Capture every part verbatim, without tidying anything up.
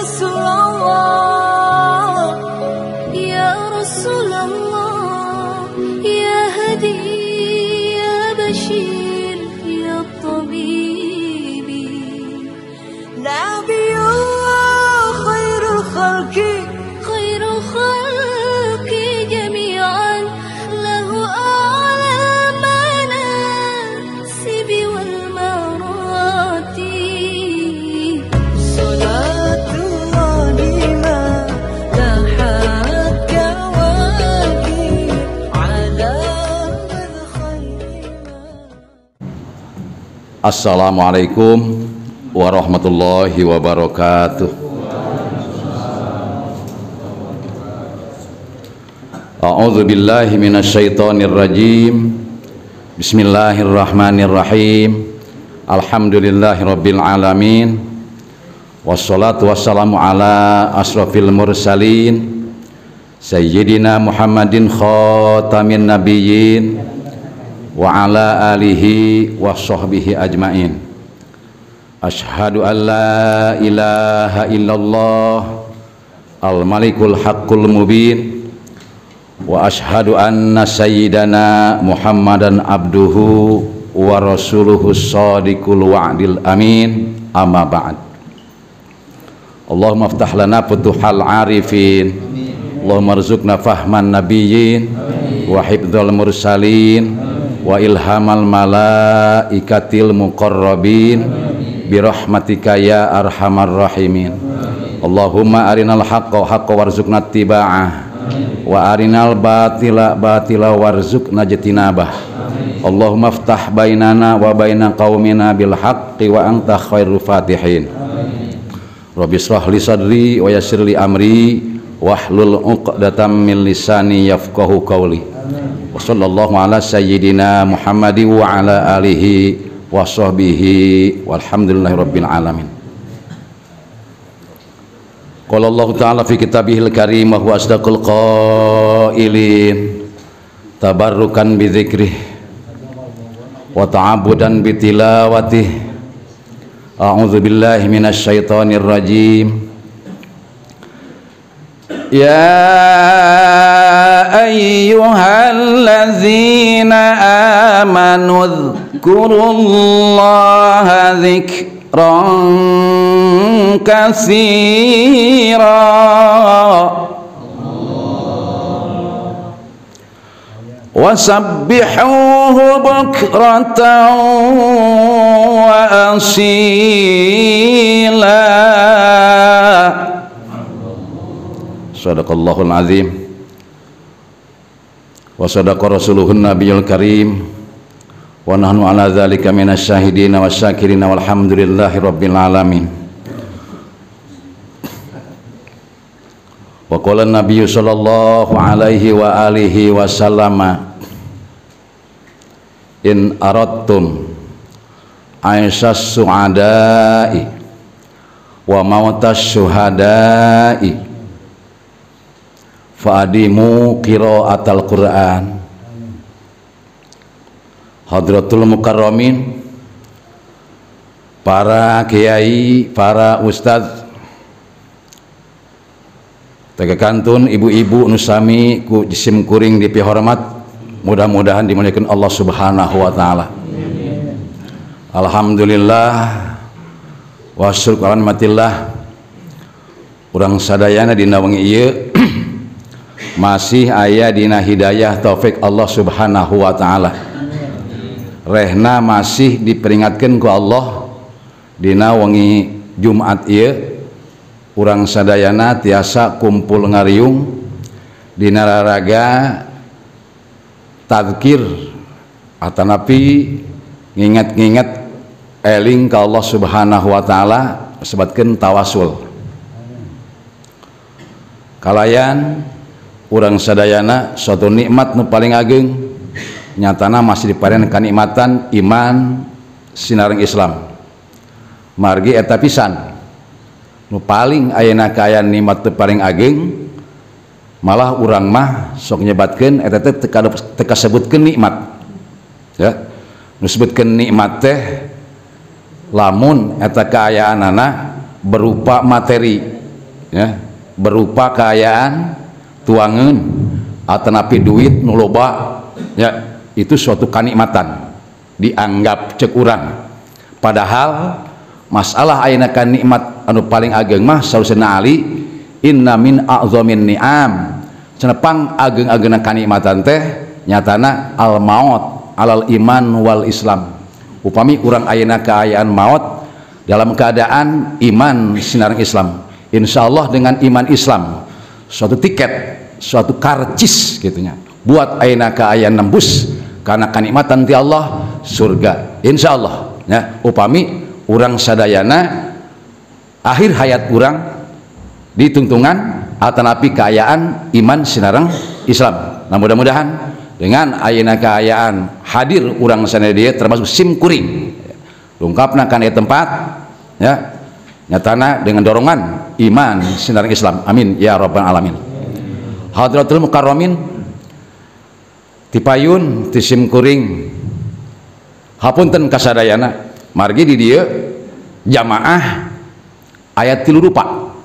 Rasulullah, ya Rasulullah, ya Hadi, ya Bashir, ya Tabibi, Nabiullah khairul khalqi, khairul khalqi jami'an, lahu a'la manasibi wal marati. Assalamualaikum warahmatullahi wabarakatuh. A'udzu billahi minasyaitonir rajim. Bismillahirrahmanirrahim. Alhamdulillahirabbil alamin. Wassalatu wassalamu ala asrofil mursalin Sayyidina Muhammadin khatamin nabiyyin wa ala alihi wa sahbihi ajmain. Ashhadu an la ilaha illallah al-malikul haqqul mubin wa ashhadu anna sayyidana Muhammadan abduhu wa rasuluhu shadiqul wa'dil amin. Amma ba'd. Allahumma aftah lana futuhal arifin, Allahumma rzuqna fahman nabiyyin wa hifdzal mursalin wa ilhamal malaikatil muqarrabin birahmatika ya arhamar rahimin. Allahumma arinal haqqa haqqa warzuqna ittiba'ah wa arinal batila batila warzuqna ijtinabah. Allahumma aftah bainana wa baina qaumina bil haqqi wa anta khairul fatihin. Rabbi shrah li sadri wa yassir li amri wahlul 'uqdatam min lisani yafqahu qawli. Wa sallallahu ala sayyidina Muhammadin wa ala alihi wa sahbihi walhamdulillahi rabbil alamin. Qala Allah ta'ala fi kitabihil karim wa huwa asdaqul qailin tabarrukan bi dzikrih wa ta'abudan bi tilawatih. A'udzu billahi minasyaitonir rajim. Ya ayyuhalladzina amanu dzkurullaha dzikran katsira wasabbihuhu bukratan wa asila. Sadaqallahul azim wa sadaqa rasuluhun nabiyul karim wa nahnu ala dzalika minasyahidina wasyakirina walhamdulillahi rabbil alamin. Wa qala an-nabiyyu sallallahu alaihi wa alihi wasallama in aradtum aisyas su'ada'i wa mautas syuhada'i fa'adimu qira'atal Qur'an. Hadratul mukarramin, para kiai, para ustadz, tegakantun ibu-ibu nusami ku jisim kuring dipihormat, mudah-mudahan dimuliakan Allah subhanahu wa ta'ala. Alhamdulillah wa syukuran matillah urang sadayana dina wengi ieu masih aya dina hidayah taufik Allah subhanahu wa ta'ala. Rehna masih diperingatkan ku Allah dina wengi Jumat ieu urang sadayana tiasa kumpul ngariung dina raraga tadzkir atanapi nginget-nginget eling ka Allah subhanahu wa ta'ala sebatkeun tawasul. Kalayan urang sadayana suatu nikmat nu paling ageng nyatana masih diparenan kanikmatan iman sinareng Islam margi eta pisan nu paling ayeuna kaayaan nikmat teu paling ageng malah urang mah sok nyebatkeun eta teh teu kasebutkeun nikmat ya. Nu sebutkeun nikmat teh lamun eta kaayaanana berupa materi ya, berupa kekayaan tuangan atau napi duit nu loba, ya, itu suatu kenikmatan dianggap cek urang. Padahal masalah ayeuna kan nikmat anu paling ageng mah salusna Ali, inna min a'zamin ni'am, cenepang ageng-ageuna kanikmatan teh nyatana al maut alal iman wal Islam. Upami urang ayeuna kaayaan maut dalam keadaan iman sinareng Islam, insya Allah dengan iman Islam suatu tiket, suatu karcis gitunya buat ayeuna kaayaan nembus karena kanikmatan ti Allah surga insya Allah, ya. Upami urang sadayana akhir hayat urang ditungtungan atanapi kaayaan iman sinareng Islam. Nah mudah-mudahan dengan ayeuna kaayaan hadir urang sanedia termasuk sim kuring lengkapna kan di tempat, ya, nyatana dengan dorongan iman sinareng Islam, amin ya rabbal alamin. Hadratul mukarramin tipayun ti sim kuring hapunten kasadayana margi di dieu jamaah ayat tilu rupa.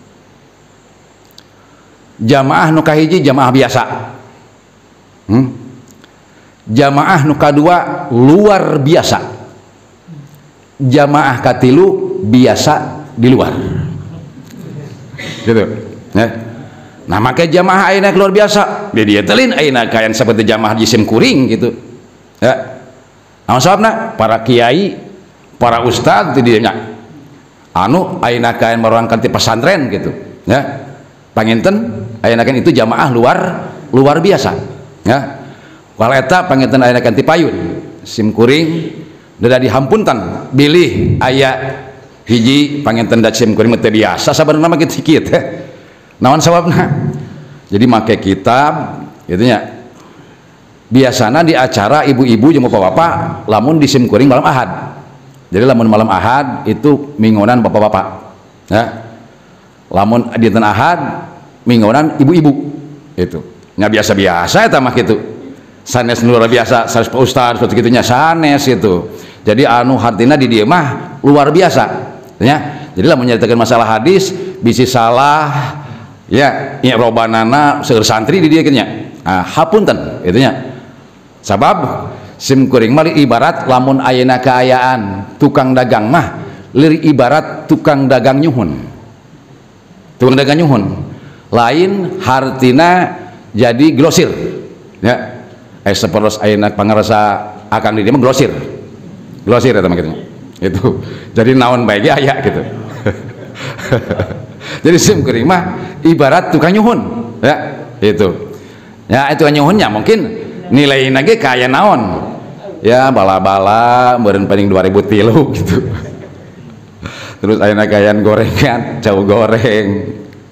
Jamaah nu kahiji jamaah biasa, hmm? Jamaah nu kadua luar biasa, jamaah katilu biasa di luar, gitu, ya. Nah maka jamaah ayeuna luar biasa dia telin ayeuna kayan seperti jamaah jisim kuring gitu, ya. Nah sababna para kiai, para ustad itu dia anu ayeuna kayan merangkan ti pesantren gitu, ya. Panginten ayeuna kan itu jamaah luar luar biasa, ya. Wal eta panginten ayeuna kan ti payun sim kuring da dihampuntan bilih aya hiji panginten da sim kuring teh biasa sabarna mah kitu kieu teh. Naon sababna? Jadi make kitab gitu nya. Biasana di acara ibu-ibu jeung bapak-bapak lamun di sim kuring malam Ahad. Jadi lamun malam Ahad itu minggonan bapak-bapak, ya. Lamun dinten Ahad minggonan ibu-ibu itu nya biasa-biasa eta mah kitu sanes luar biasa sanes pak ustaz seperti kitu nya sanes itu. Jadi anu hartina di dieu mah luar biasa, ya. Jadi lamun nyaritakeun masalah hadis bisi salah, ya, i'robanana seueur santri di dieu nya. Ah hapunten itu nya. Sabab sim kuring mah ibarat lamun ayeuna kaayaan tukang dagang mah lir ibarat tukang dagang nyuhun. Tukang dagang nyuhun lain hartina jadi grosir, ya. Eh saperlos ayeuna pangarasa akan di dieu mah grosir. Grosir eta mah kitu. Itu. Jadi naon bae ge aya gitu. Jadi sim kuring mah ibarat tukang nyuhun, ya. Itu. Ya itu nyuhunnya mungkin nilainya ge kaya naon. Ya bala-bala meureun paling dua ribu tilu gitu. Terus ayeuna kayan gorengan, jauh goreng,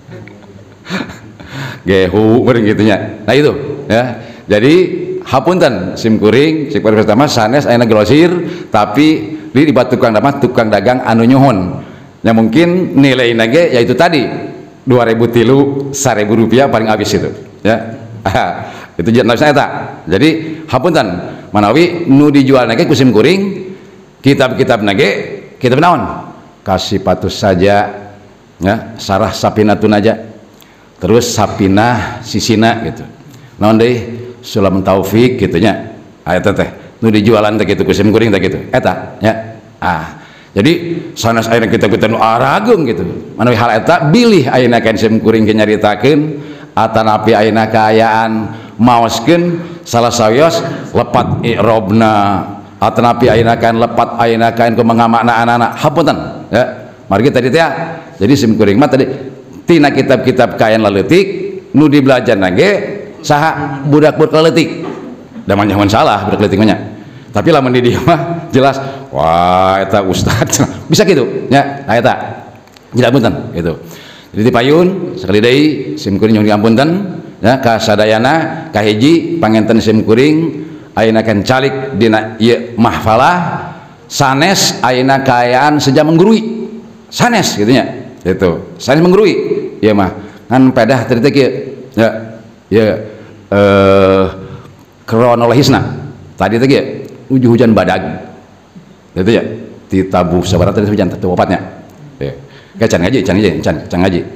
gehu meureun kitu nya. Nah itu, ya. Jadi hapunten sim kuring sim kuring pertama sanes ayeuna grosir tapi di di tukang dagang tukang dagang anu nyuhun. Ya mungkin nilainya ge yaitu tadi dua ribu tilu seribu rupiah paling habis itu, ya. Itu jenis eta. Jadi hapunten manawi nu dijual nage ku sim kuring kitab-kitab nage kitab naon? Kasih patus saja, ya, sarah sapinatun aja, terus sapinah sisina gitu. Naon deui sulam taufik gitu nya. Eta teh nu dijualan teh kitu ku sim kuring teh gitu. Eta, ya. Ah, jadi sanes ayeuna kitab-kitab nu arageung gitu. Manawi hal eta bilih ayeuna kan sim kuring ge nyaritakeun atanapi ayeuna kaayaan maoskeun salah sawios lepat i'robna atanapi ayeuna kan lepat ayeuna kan ku mangamakna anak-anak hapunten, ya. Margi tadi teh jadi sim kuring mah tadi tina kitab-kitab kaayaan leutik nu dibelajarna ge saha budak-budak leutik da mah nyamun salah budak leutik mah nya. Tapi lamun di dieu mah jelas wah eta ustaz bisa gitu, ya. Nah eta tidak punten gitu. Jadi payun sekali deui sim kuring nyuhun diampunten, ya, ka sadayana kahiji panginten sim kuring ayeuna kan calik dina ieu mahfalah sanes ayeuna kaayaan sejam menggurui sanes gitu nya. Gitu. Sanes menggurui ieu mah ngan pedah tadi teh kieu, ya. Ya eh kronologisna tadi teh kieu uju hujan badag gitu ya di tabuh sabarat tadi hujan teh opatnya, ya. Kayak can ngaji can ngaji can can ngaji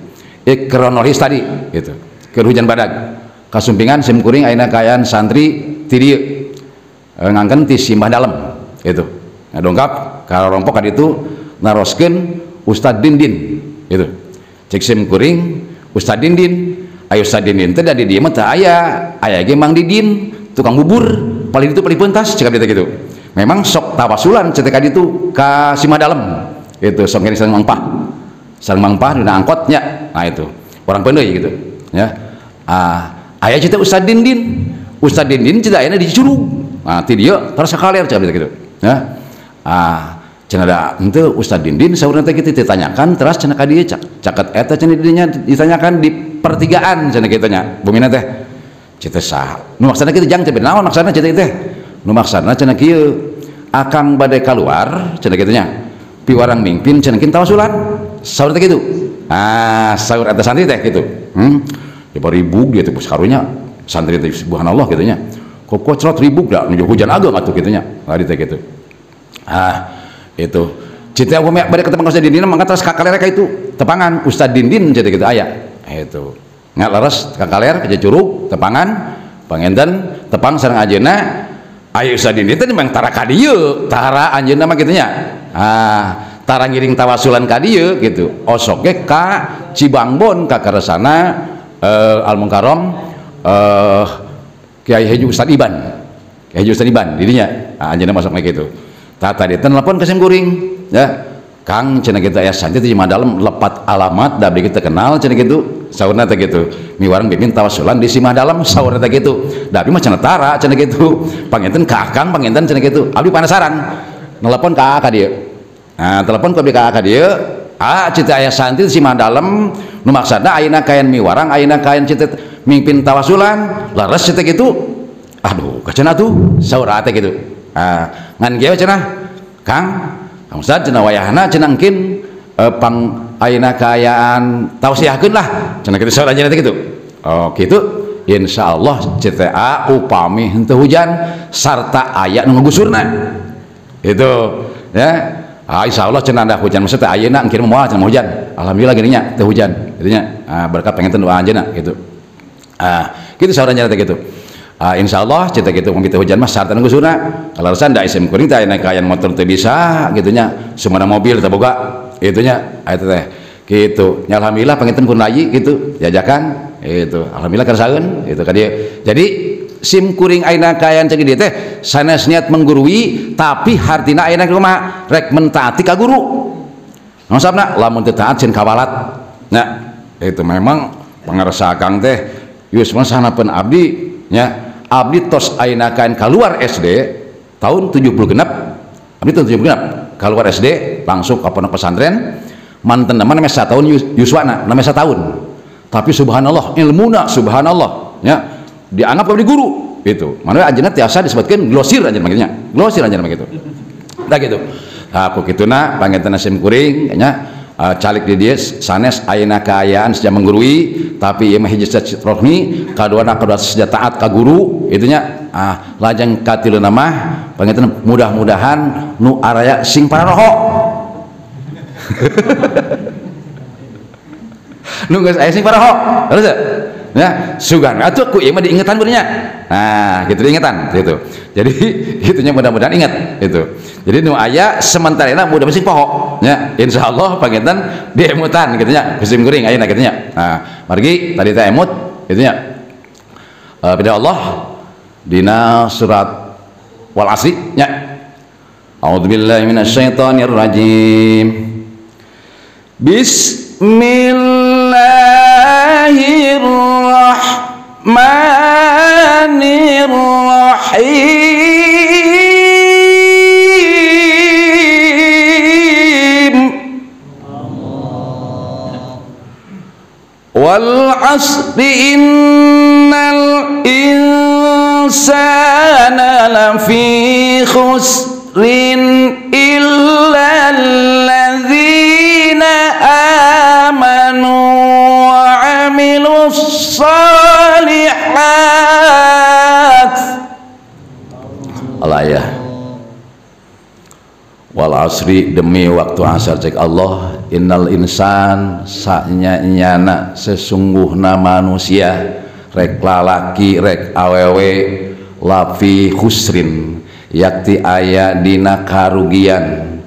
ikronolis tadi gitu ke hujan badag kasumpingan sim kuring ayeuna kaayaan santri ti dieu ngangkeun ti simbah dalem gitu ngadongkap ka rompok ka ditu naroskeun Ustad Dindin gitu cek sim kuring Ustad Dindin ayo Ustad Dindin teh da di dieu mah teu aya aya ge Mang Didin tukang bubur paling itu paling pentas cekap dia gitu memang sok tawasulan cetek ka ditu ka simbah dalem gitu sok ngeri sareng mangpah sareng mangpah dina angkotnya nah itu orang peuneuy gitu ya ah aya cerita Ustad Dindin Ustad Dindin cerita ayana di Curug nah ti dieu terus sakaler cakap gitu ya ah cenah da henteu Ustad Dindin saurna teh kitu ditanyakan terus cenah ka dieu caket eta cenah didinya ditanyakan di pertigaan cenah kitu nya bumina teh cerita sah nu maksana kitu jang teh naon maksana cerita teh nu maksana cenah kieu akang bade kaluar cenah kitu nya piwarang mingpin cenah kin tawasulan saur teh kitu ah saur eta santri teh kitu hmm ya ribuk dia tuh karunya santri teh subhanallah gitu nya kok kocrot ribuk dah nuju hujan ageng atuh kitu nya lari teh kitu ah itu cita we bade ketepang Ustad Dindin mangka terus kakaler ka itu tepangan Ustad Dindin cita kitu aya itu ngat leres kakaler ka Curug tepangan pangenten tepang sareng ajeuna aya Ustad Dindin teh memang tara ka dieu tara anjeunna mah kitu nya ah tara ngiring tawasulan ka dieu gitu osok ge ka Cibangbon ka karesana Uh, Al-Mukarram uh, Kiai Haji Ustad Iban Kiai Haji Ustad Iban didinya nah, anjeunna masuk kayak gitu tah tadi telepon ke sim kuring ya Kang cenah kitu aya santri di Madalem lepat alamat da abdi kita kenal cenah kitu saurna teh kitu miwarang bimbing tawasulan di Simah Dalem saurna teh kitu da abdi mah cenah tara cenah kitu panginten ka Akang panginten cenah kitu abdi penasaran nelepon ka ka dieu nah telepon ka abdi ka ka dieu ah cita aya santri di Simah Dalem nu maksudna ayeuna kayan miwarang ayeuna kayan cita mimpin tawasulan leres cita gitu aduh kacenah tuh saur teh gitu ah ngan kieu cenah Kang Kang Ustad cenah wayahna cenah engkin eh, pang ayeuna kaayaan tausiahkeun lah cenah kitu saur anjeunna teh gitu oh gitu insyaallah cita upami henteu hujan sarta aya nu ngagusurna itu ya ah insyaallah cenah da hujan maksudnya ayeuna engkin moal cenah hujan alhamdulillah gini nya teu hujan gitunya ah, berkat pengen doa anjeunna gitu ah kitu sauranya teh gitu ah insyaallah cita kitu mun kitu hujan mah sarta nunggusurna kalaresan da isim kuring teh aya kayan motor teu bisa gitunya sumana mobil teu boga gitunya aya teh gitu nya alhamdulillah panginten kun layi gitu jajakan gitu alhamdulillah karasaeun gitu ka dieu jadi sim kuring ayeuna kaayaan cek dieu teh sanes niat menggurui tapi hartina ayeuna kumaha rek mentaati ka guru maksudna lamun teu taat cin kawalat nya itu memang pangarsa Kang teh geus masanapeun abdi nya abdi tos ayeuna kaen kaluar S D tahun tujuh puluh genep abdi tahun tujuh puluh genep kaluar S D langsung ka pondok pesantren manten nama namanya satahun yuswana namanya satahun tapi subhanallah ilmuna subhanallah ya dianggap abdi guru itu mana anjeunna tiasa disebutkeun glosir anjeunna makanya glosir anjeunna begitu da gitu nah ku kituna panginten sim kuring nya Uh, calik di dia sanes ayeuna kaayaan sejak menggurui tapi ieu mah hiji silaturahmi kaduana kadua sejak taat ka guru itunya ah lajeng katileuna mah panginten mudah-mudahan nu araya sing pararoho nu geus aya sing pararoho terus ya sugan atuh ku ieu mah diingetan beurnya nah gitu diingetan gitu jadi gitunya mudah-mudahan ingat itu jadi nu aya sementarana mudah sing poho nya insyaallah panginten diemutan gitu nya musim kuring ayeuna gitu nya nah margi tadi teh emut gitu nya uh, pada Allah dina surat wal asri nya a'udzubillahi minasyaitonir rajim bismillahirrahmanirrahim wal asri innal insana lafi khusrin illa alladzina amanu wa amilus shalihat Allah ya wal asri demi waktu asar cek Allah innal insan sanya-nyana sesungguhna manusia rek lalaki rek awewe lafi khusrin yakti aya dina karugian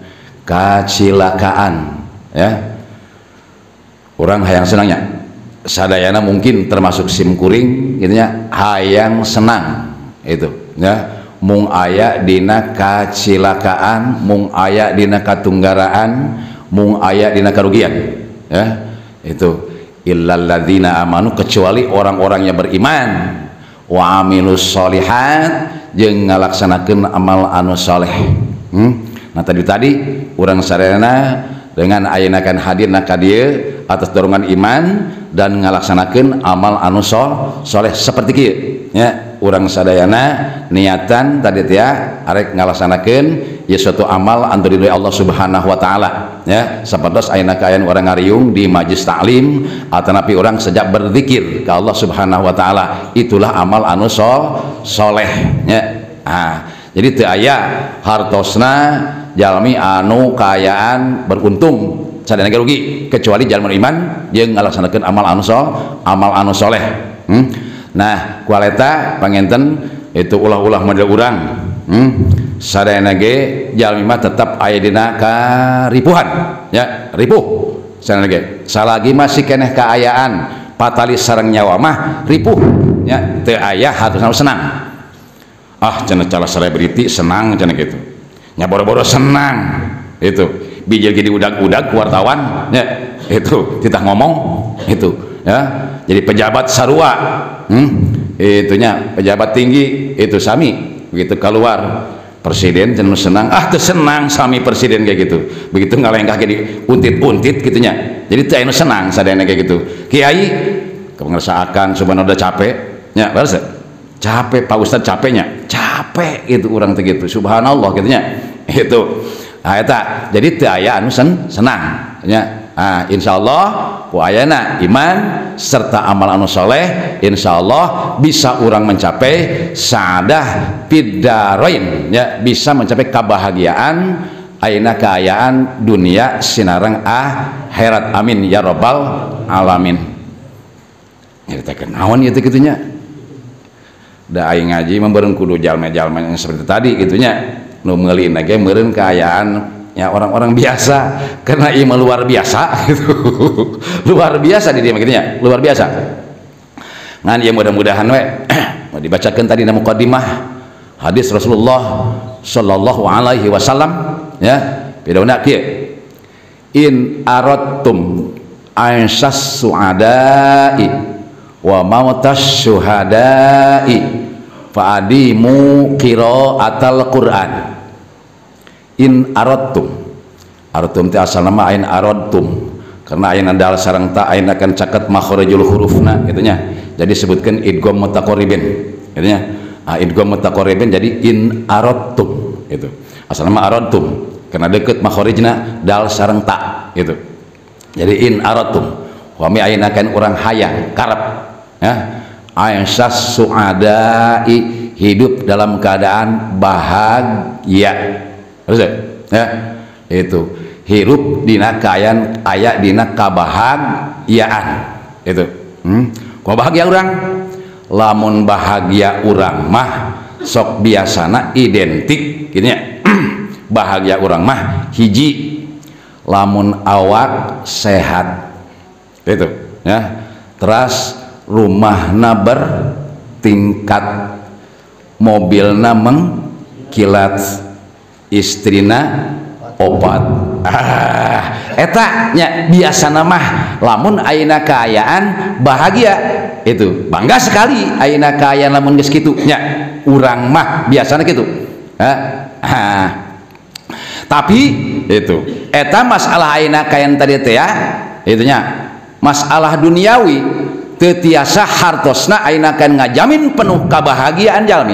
kacilakaan ya. Orang hayang senangnya sadayana mungkin termasuk sim kuring gitu nya hayang senang itu ya, mung aya dina kacilakaan, mung aya dina katunggaraan, mung aya dina karugian ya. Itu illal ladzina amanu, kecuali orang-orang yang beriman, wa amilus sholihat jeung ngalaksanakeun amal anu saleh. hmm? Nah tadi tadi urang sadayana dengan ayeuna kan hadirna ka dieu atas dorongan iman dan ngalaksanakeun amal anu saleh seperti kieu ya. Urang sadayana niatan tadi teh arek ngalaksanakeun ya suatu amal anu diridhoi Allah Subhanahu wa taala ya. Sapertos ayeuna kaayaan urang ngariung di majlis taklim atanapi urang sejak berzikir ka Allah Subhanahu wa taala, itulah amal anu saleh ya. Nah, jadi teu aya hartosna jalmi anu kaayaan beruntung sadayana rugi kecuali jalmi iman jeung ngalaksanakeun amal anu amal anu saleh. hmm? Nah kualeta pangenten itu ulah-ulah model urang hmm? sadayana ge jalmi mah tetap aya dina karipuhan ya, ripuh sadayana ge salagi masih keneh kaayaan patali sareng nyawa mah ripuh ya, teu aya hartosna senang. Ah cenah cara selebriti senang cenah gitu nya, boro-boro senang itu bijil jadi udag-udag wartawan ya, itu kita ngomong itu ya, jadi pejabat sarua hmm? itunya pejabat tinggi itu sami begitu keluar presiden cenah senang, ah teu senang sami presiden kayak gitu, begitu ngalengkah jadi untit-untit gitunya, jadi teu anu senang sadayana kayak gitu. Kiai ngrasaakan subhanallah capek nya, beres capek Pak Ustad capeknya capek itu orang teh gitu subhanallah gitunya itu. Nah eta jadi teu aya anu sen senang nya. Nah insyaallah ku ayana iman serta amal anu saleh insyaallah bisa orang mencapai saadah fid darain ya, bisa mencapai kebahagiaan ayeuna kaayaan dunia sinareng akhirat, amin ya rabbal alamin. Nyaritakeun naon ieu teh gitunya, da aing ngaji membeureun kudu jalma-jalma yang seperti tadi gitunya, nu meulina ge meureun kaayaan ya orang-orang biasa, karena ieu luar biasa gitu. Luar biasa di dia makanya luar biasa. Ngan ieu mudah-mudahan we mau dibacakeun tadi na muqaddimah hadis Rasulullah sallallahu alaihi wasallam ya. Pidana kieu, in aradtum aisyas suadai wa mautas syuhadai fa'adimu qiraatal Qur'an. In aradtum, aradtum teh asal nama ain aradtum karena ayeuna dal sareng ta ayeuna kan caket makharijul hurufna gitunya, jadi sebutkan idgham mutaqarribin gitunya. Ah idgham mutaqarribin jadi in aradtum itu asal nama aradtum karena deket makharijna dal sareng ta gitu, jadi in aradtum wa mi ayeuna kan urang hayang karep ya aisyas suadai, hidup dalam keadaan bahagia. Terus ya itu hirup dina kaayaan aya dina kabahagiaan itu. hmm? Kok bahagia urang? Lamun bahagia urang mah sok biasana identik gini ya. Bahagia urang mah hiji lamun awak sehat itu ya, terus rumahna bertingkat, mobilna mengkilat, istrina opat. Ah, eta nya biasana mah lamun ayeuna kaayaan bahagia itu bangga sekali ayeuna kaayaan lamun geus kitu nya urang mah biasana kitu. Ah, tapi itu eta masalah ayeuna kaayaan tadi teh ya itu nya masalah duniawi teu tiasa hartosna ayeuna kan ngajamin penuh kebahagiaan jalmi.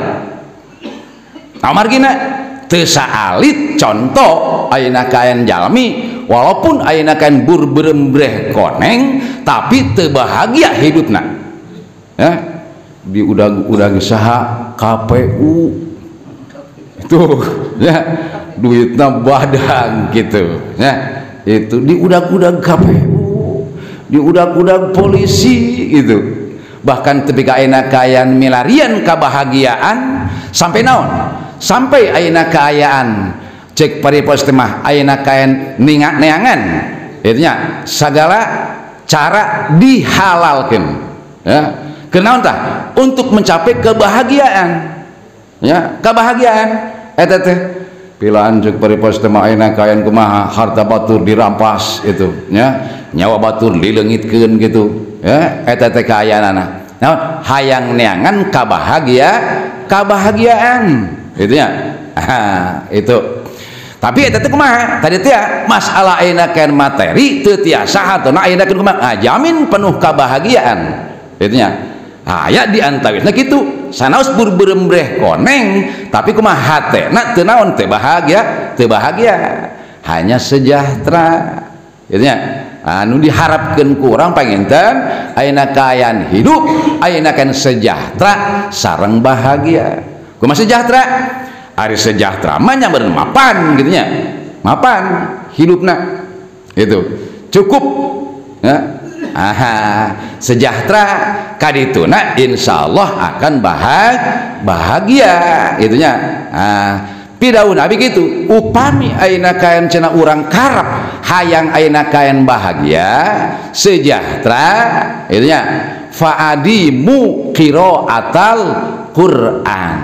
Amargina teu saalit contoh ayeuna kaayaan jalmi walaupun ayeuna kaen burberembreh koneng tapi teu bahagia hidupna ya, di udag-udag saha K P U itu ya duitna badang gitu ya. itu diudag-udag K P U, diudag-udag polisi gitu. Bahkan ketika ayeuna kaayaan milarian kebahagiaan sampai naon? Sampai ayeuna kaayaan cek paripos mah ayeuna kaayaan ningat neangan. Itunya segala cara dihalalkan. Ya. Kenaon tah? Untuk mencapai kebahagiaan. Ya, kebahagiaan eta teh pilaan cek paripos mah ayeuna kaayaan kumaha harta batur dirampas itu, ya. Nyawa batur dileungitkeun gitu. Ya, eta teh kaayaanana. Nah, hayang neangan kabahagia, kebahagiaan. Itu ya. Ah, itu. Tapi eta teh kumaha? Tadi teh masalah ayeuna kaen materi teu tiasa hatona ayeuna kaen kumaha? Ah, jamin penuh kebahagiaan. Itu nya. Aya di antawisna kitu. Sanaos burberembreh koneng, tapi kumaha hatena teu naon teu bahagia, teu bahagia. Hanya sejahtera. Itu nya. Anu diharapkan kurang panginten ayeuna kaayaan hidup, ayeuna kan sejahtera sareng bahagia. Kumaha sejahtera? Ari sejahtera mah nya beureun mapan gitu nya. Mapan hidupna. Itu cukup ya. Aha, sejahtera kadituna insyaallah akan bahagia gitu nya. Ah, pidaun abi kitu upami ayeuna kaen cenah urang karep hayang ayeuna kaen bahagia sejahtera itu nya faadimu qiraatal Quran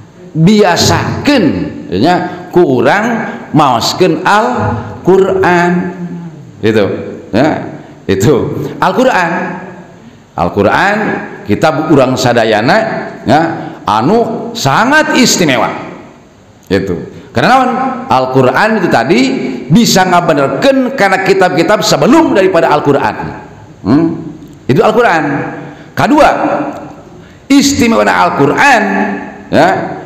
biasakeun nya ku urang maoskeun Al-Qur'an itu ya itu Al-Qur'an Al-Qur'an kitab urang sadayana ya anu sangat istimewa itu karena Al-Quran itu tadi bisa ngabenerkeun karena kitab-kitab sebelum daripada Al-Quran. hmm? Itu Al-Quran. Kedua, istimewa Al-Quran ya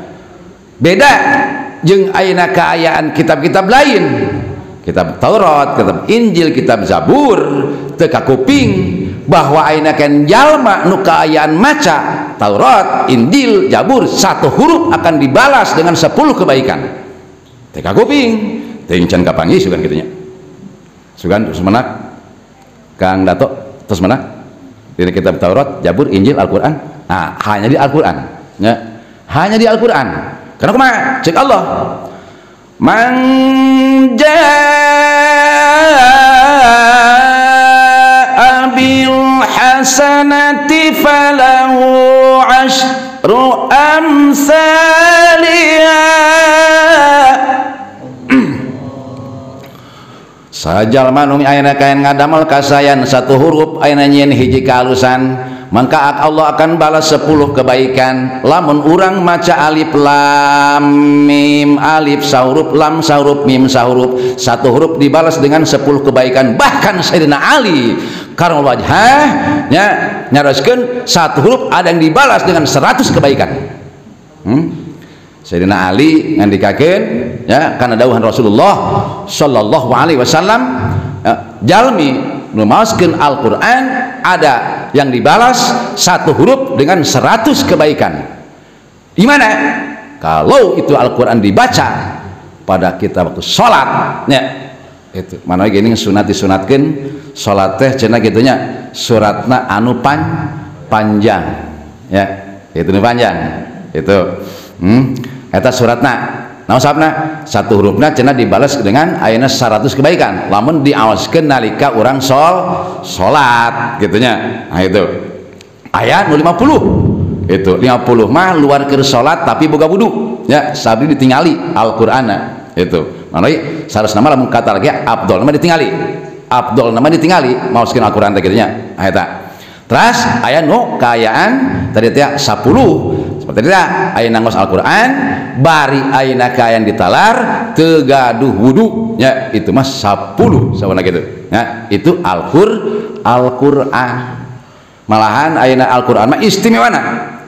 beda jeung ayeuna kaayaan kitab-kitab lain, kitab Taurat, kitab Injil, kitab Zabur teu kakuping bahwa ayeuna kan jalma nu kaayaan maca Taurat, Injil, Zabur satu huruf akan dibalas dengan sepuluh kebaikan. Teka kuping, teuing can kapanggih sugan kitu nya. Sugan terus menak Kang Dato terus menak di kitab Taurat, Zabur, Injil, Al-Qur'an. Nah, hanya di Al-Qur'an, ya. Hanya di Al-Qur'an. Karena kumaha? Cek Allah. Man jaa bil hasanati falahu asyru amsalha. Sajalma nu ayeuna kaen ngadamel kasayan satu huruf ayeuna nyieun hiji kahalusan maka Allah akan balas sepuluh kebaikan. Lamun urang maca alif lam mim, alif sahuruf, lam sahuruf, mim sahuruf, satu huruf dibalas dengan sepuluh kebaikan. Bahkan Sayyidina Ali karena wajah nya nyaroskeun satu huruf ada yang dibalas dengan seratus kebaikan. hmm? Sayyidina Ali ngandikakeun ya karena dawuhan Rasulullah sallallahu alaihi wasallam ya, jalmi nu maoskeun Al-Qur'an ada yang dibalas satu huruf dengan seratus kebaikan. Di mana? Kalau itu Al-Qur'an dibaca pada kita waktu salat ya itu mana gini sunat disunatkeun salat teh cenah kitu nya suratna anu pan panjang ya itu nu panjang itu hmm eta suratna naon sabna satu hurufna cenah dibalas dengan ayeuna seratus kebaikan lamun diawaskeun nalika urang sol salat gitu nya. Nah itu aya nu lima puluh itu lima puluh mah luar keur salat tapi boga wudu ya sabdi ditingali Al-Qur'anna itu manoy saresna mah lamun kata lagi afdol mah ditingali afdol nama ditingali maoskeun Al-Qur'an teh kitu nya. Ah eta terus aya nu kaayaan tadi teh sepuluh seperti itu ayeuna ngos Al-Qur'an bari ayeuna kaayaan ditalar teu gaduh wudu ya itu mah sepuluh sawana kitu ya itu Al-Qur Al-Qur'an. Malahan ayeuna Al-Qur'an mah istimewana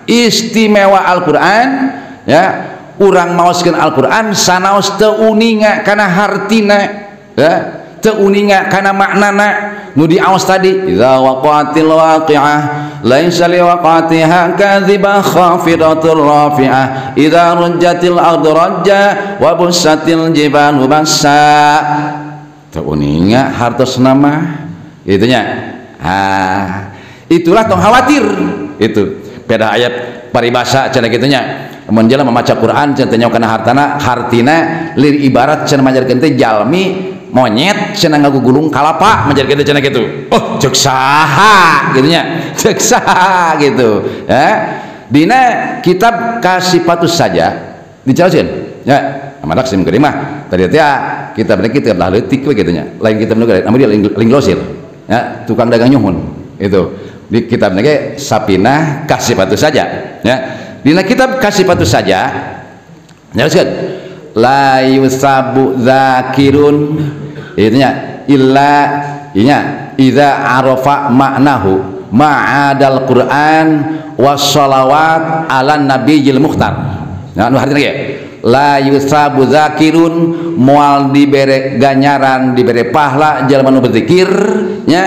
istimewa Al-Qur'an ya urang maoskeun Al-Qur'an sanaos teu uninga kana hartina ya teu uninga kana maknana nu diaos tadi idza waqatil waqi'ah laisa liwaqatiha kadhiba khafidatur rafi'ah idza rujjatil ardu rajja wa bussatil jibalu bassa teu uninga hartosna mah itunya. Ah, itulah tong khawatir itu. Beda ayat paribasa cenah kitu nya. Mun jelema maca Quran cenah teu kana hartana, hartina lir ibarat cenah majarkeun teh jalmi monyet cenah ngagugulung kalapa majarkeun teh cenah kitu. Oh, ceuk saha kitu nya. Ceuk saha gitu. Ya. Dina kitab Kasifatus Saja dijelaskeun. Ya, amadak sim geuning mah tadi teh kitab kitab lah leutik we kitu nya. Lain kitab nu namun dia ling glosir. Ya, tukang dagang nyuhun. Itu di kitab nage Sapinah Kasifatus Saja. Ya. Dina kitab Kasifatus Saja jelaskeun la yusabu zakirun itunya illa inya idza arafa maknahu ma'adal Quran wassalawat ala nabiyil mukhtar. Nah nu hartina ge la yusabu zakirun moal dibere ganjaran dibere pahala jalma nu berzikir nya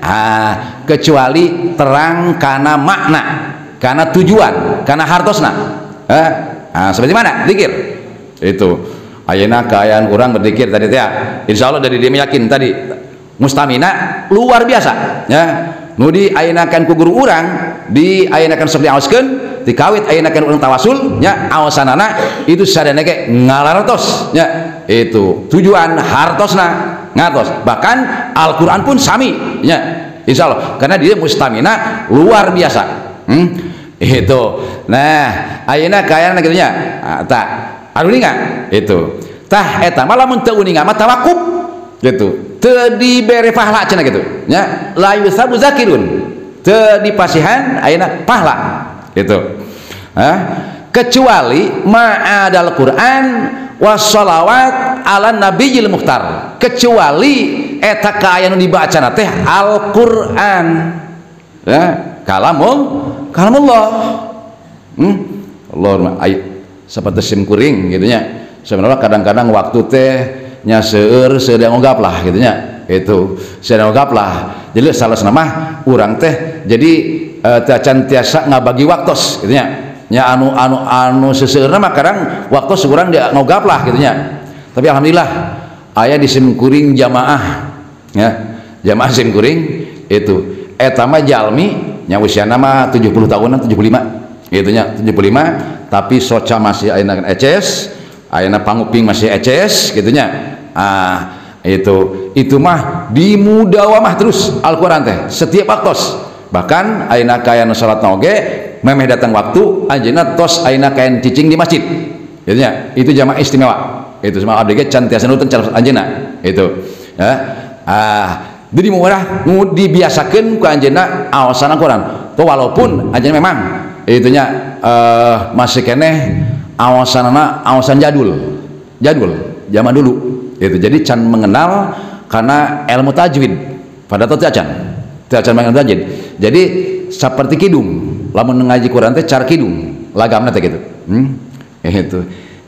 ah kecuali terang kana makna kana tujuan kana hartosna. Eh ah seperti mana zikir itu ayeuna kaayaan urang berzikir tadi teh insyaallah dari dia yakin tadi mustamina luar biasa ya. Nu di ayenakan ku guru urang di ayenakan sok diaoskeun dikawit ayenakan urang tawasul nya aosanana itu sadana ge ngalartos nya itu tujuan hartosna ngatos bahkan Al-Qur'an pun sami nya insyaallah karena dia mustamina luar biasa. Hmm? Itu nah ayeuna kaayana kitu nya ah, tah anu ninga itu tah eta mah lamun teu uninga mah tawakuf gitu teu dibere pahala cenah gitu nya la yusabu zakirun teu dipasihan ayeuna pahala gitu. Hah? Kecuali ma'adal Quran wassalawat ala nabiyil mukhtar kecuali eta kaayana dibacana teh Al-Qur'an ya kalamul kalamullah. Hmm? Allah ay seperti sim kuring gitu nya sebenarnya kadang-kadang waktu teh nya seueur seueur ngogap lah gitu nya itu seueur ngogap lah jadi salah nama urang teh jadi uh, tacan tiasa ngabagi waktos gitu nya nya anu anu anu seseueurna mah kadang waktos urang dia ngogap lah gitu nya tapi alhamdulillah aya di sim kuring jamaah ya jamaah sim kuring itu eta mah jalmi nya usiana mah tujuh puluh tahunan tujuh puluh lima gitu nya tujuh puluh lima tapi soca masih ayeuna E C S ayeuna panguping masih E C S gitu nya ah itu itu mah dimudawamah terus Al-Qur'an teh setiap waktos bahkan ayeuna kaayana salat oge memeh datang waktu anjeunna tos ayeuna kaen cicing di masjid gitu nya itu jamaah istimewa itu sama abdi ge can tiasa nuntun calon anjeunna itu ya ah jadi murah nu dibiasakeun ku anjeunna aosan Al-Qur'an tuh walaupun anjeunna memang itunya uh, masih keneh awasanana awasan jadul jadul zaman dulu itu jadi can mengenal karena ilmu tajwid pada teu acan teu acan mengenal tajwid jadi seperti kidung lamun ngaji Quran teh cara kidung lagamna teh gitu. Hmm? Itu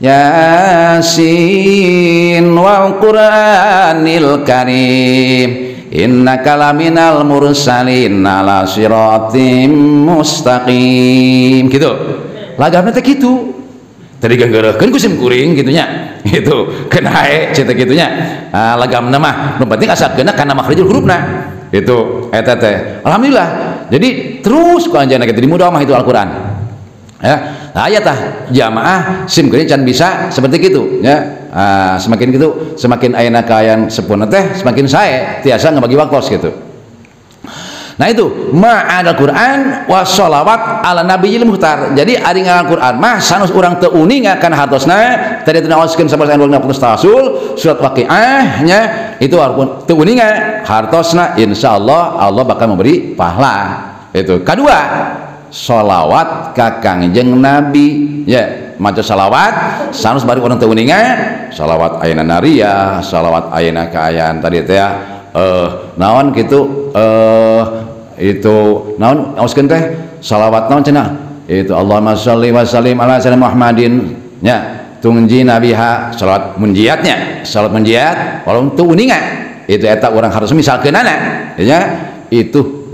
Yasin wal Qur'anil Karim innaka laminal mursalin ala siratim mustaqim gitu lagamna teh kitu tadi ganggeureukeun ku sim kuring kitu nya itu kenae ceuk kitu nya ah, lagamna mah nu penting asalkeunna kana makhrijul hurufna itu eta teh alhamdulillah jadi terus ku anjeunna kitu dimudawamah itu Al-Qur'an ya nah aya tah jamaah sim kuring can bisa seperti kitu ya. Ah, semakin gitu semakin ayeuna kaayaan sepuna teh semakin sae tiasa ngabagi waktos gitu. Nah itu ma'adal Quran wassalawat ala nabiyil mukhtar jadi ari Al-Qur'an mah sanus urang teu uninga kana hartosna tadi teu naoskeun sabar anu putus tawasul surat waqiah nya itu walaupun teu uninga hartosna insyaallah Allah bakal memberi pahala itu. Kedua sholawat ka Kangjeng Nabi ya maca salawat sanus bari urang teu uninga salawat ayeuna naria salawat ayeuna kaayaan tadi teh eh naon kitu eh itu naon auskeun teh salawat naon cenah itu Allahumma shalli wa sallim ala sayyidina Muhammadin nya tungji nabiha salawat munjiatnya salawat munjiat walaupun teu uninga itu eta urang harus misalkeunana ya itu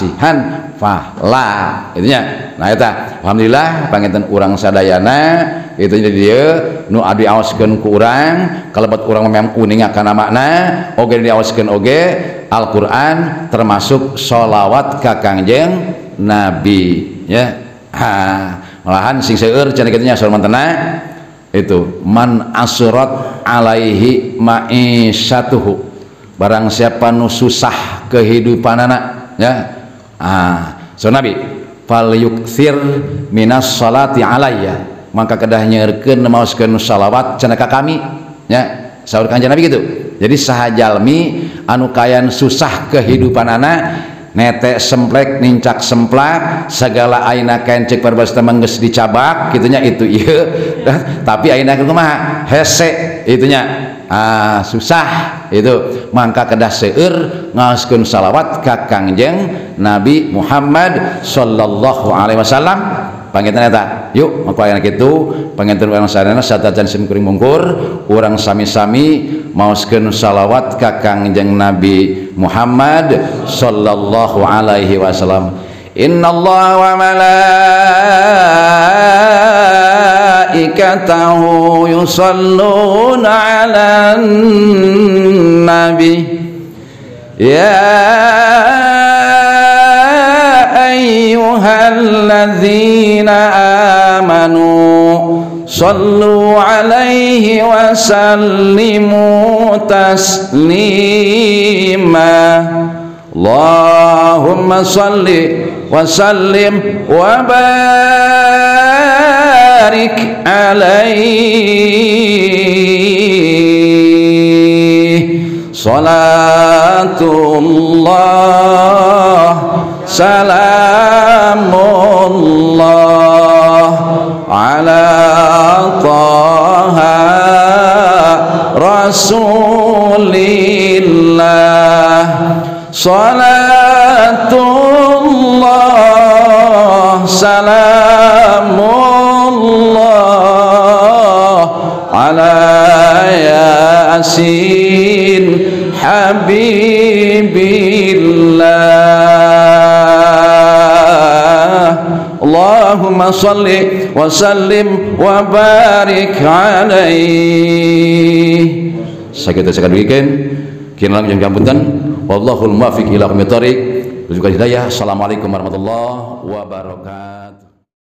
dipasihan pahala itunya. Nah eta alhamdulillah panginten urang sadayana itu jadi dia nu adi awaskeun ku urang kalebet urang memang uning kana makna oge diawaskeun oge Al-Qur'an termasuk sholawat ka Kangjeng Nabi ya. Ha malahan sing seueur cenah kitu nya salamantena itu man asrat alaihi ma'isyatuhu barang siapa nu susah kehidupanana ya. Ah so Nabi fal yukthir minas salati alayya maka kedah nyeurkeun maoskeun salawat cenah ka kami ya saur Kanjeng Nabi gitu. Jadi sahajalmi anu kayan susah kehidupanana nete semplek nincak semplak segala aina kencek parbasta manggeus dicabak kitunya itu ieu tapi aina kumaha hese itunya ah susah itu mangka kedah seueur ngaoskeun salawat ka Kangjeng Nabi Muhammad sallallahu alaihi wasallam panginten eta yuk maka aya kitu panginten urang sadayana satajan sim kuring mungkur urang sami-sami maoskeun salawat ka Kangjeng Nabi Muhammad sallallahu alaihi wasallam. Innallaha wa malaikatahu yusholluna 'alan nabi ya ayyuhalladzina amanu sallu alaihi wa sallimu taslima Allahumma salli wa sallim wa barik alaihi salatullah salamullah ala taha rasulillah salatullah salamullah ala yasin habibillah Allahumma salli wa sallim wa barik alaihi sakit sakadikeun kinang jeung gampunten wallahul muwaffiq ila aqwamit thoriq. Assalamualaikum warahmatullahi wabarakatuh.